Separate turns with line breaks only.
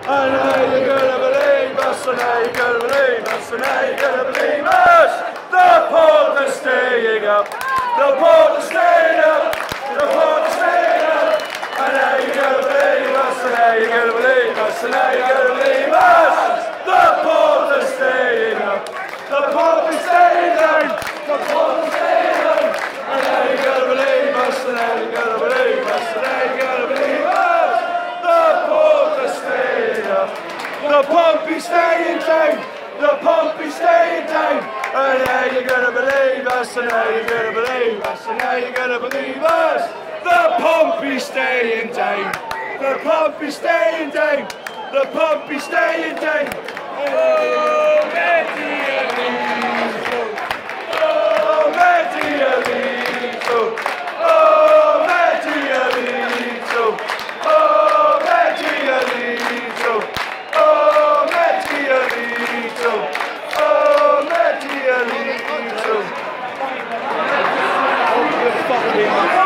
I know you're gonna believe us, I know you're gonna believe us, I know you're gonna believe us. The port is staying up, the port is staying up, the port is staying up. I know you're gonna believe us, I know you're gonna believe us, I know you're gonna believe us. The port is staying up, the port is staying down, the port is staying down. I know you're gonna believe us, I know you're gonna believe us, I know you're gonna believe us. The port is staying up, the pump is staying down, the pump is staying down. I know you're gonna believe us, I know you're gonna believe us, I know you're gonna believe us. The pump is staying down, the pump is staying down, the pump is staying down. Oh, Medialito, oh, Medialito, oh, Medialito, oh, Medialito, oh, Medialito, oh, Medialito.